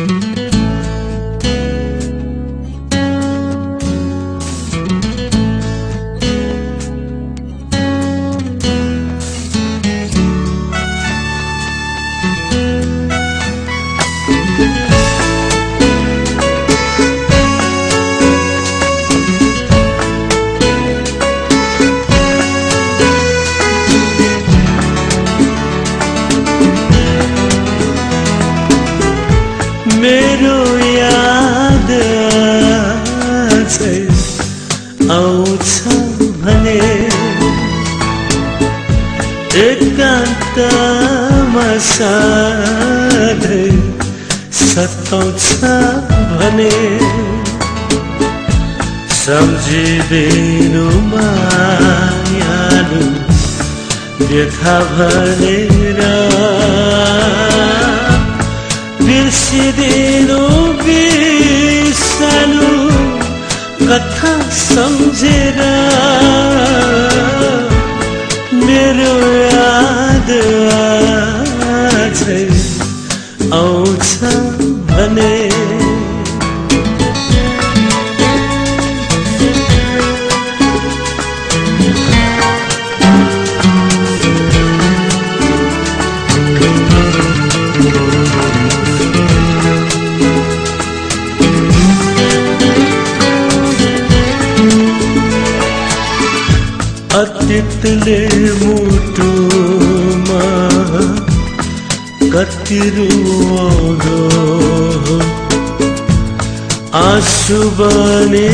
मेरो याद आजै आउँछ भने एकान्तमा सधैँ सताउँछ भने सम्झिदिनु मायालु व्यथा भनेर बिर्सिदिनु बिर्सनु कथा सम्झेर मेरो याद आजै आउँछ भने अतीतले मुटुमा कति रुवाउँदो आँसु बने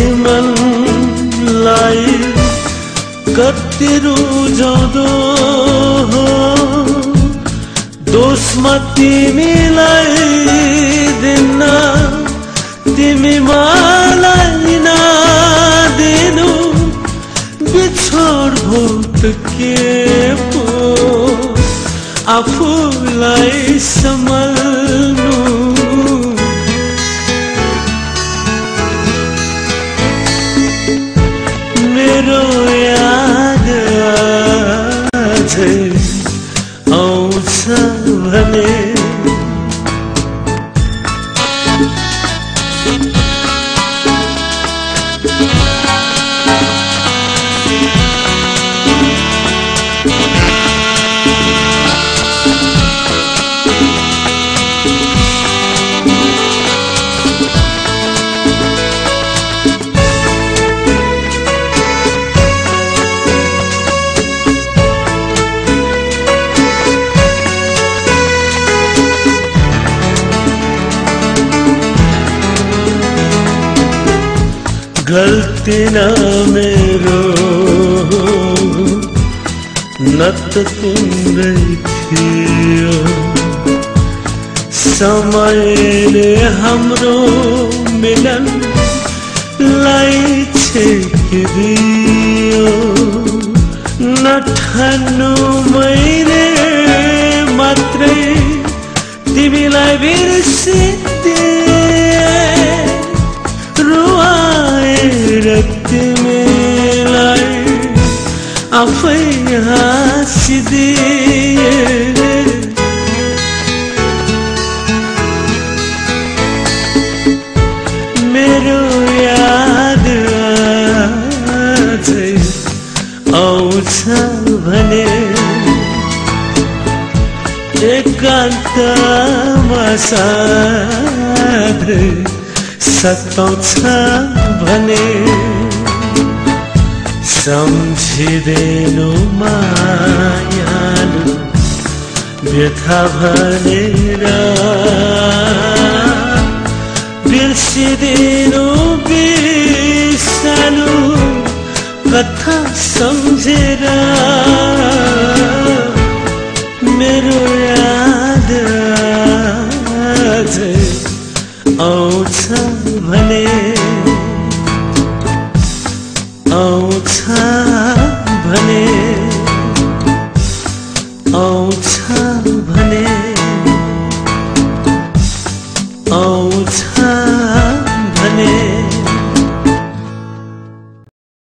मनलाई कति रुझाउँदो दोषमा तिमीलाई दिन्न तिमी मलाई नदिनु बिछोड भूत के पो आफूलाई सम्हाल्नु मेरो याद आजै आउँछ भने गल्ती न मेरो न त तिम्रै थियो समयले हाम्रो मिलनलाई छेकिदियो न ठान्नु मैले मात्रै तिमीलाई बिर्सिदिए तिमीलाई आफै हाँसिदिए मेरो याद आजै आउँछ भने एकान्तमा सधैँ सताउँछ भने सम्झिदिनु मायालु व्यथा भनेर बिर्सिदिनु बिर्सनु कथा सम्झेर